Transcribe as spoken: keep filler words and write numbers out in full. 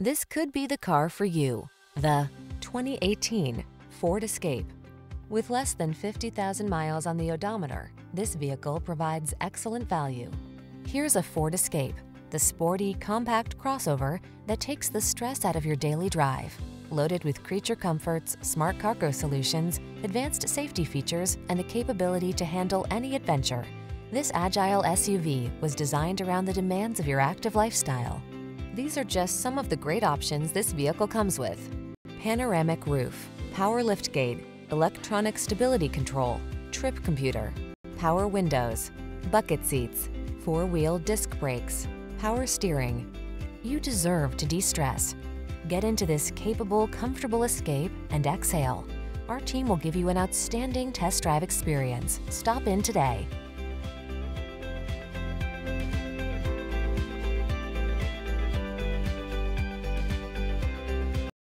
This could be the car for you. The twenty eighteen Ford Escape. With less than fifty thousand miles on the odometer, this vehicle provides excellent value. Here's a Ford Escape, the sporty, compact crossover that takes the stress out of your daily drive. Loaded with creature comforts, smart cargo solutions, advanced safety features, and the capability to handle any adventure, this agile S U V was designed around the demands of your active lifestyle. These are just some of the great options this vehicle comes with: panoramic roof, power liftgate, electronic stability control, trip computer, power windows, bucket seats, four-wheel disc brakes, power steering. You deserve to de-stress. Get into this capable, comfortable Escape and exhale. Our team will give you an outstanding test drive experience. Stop in today.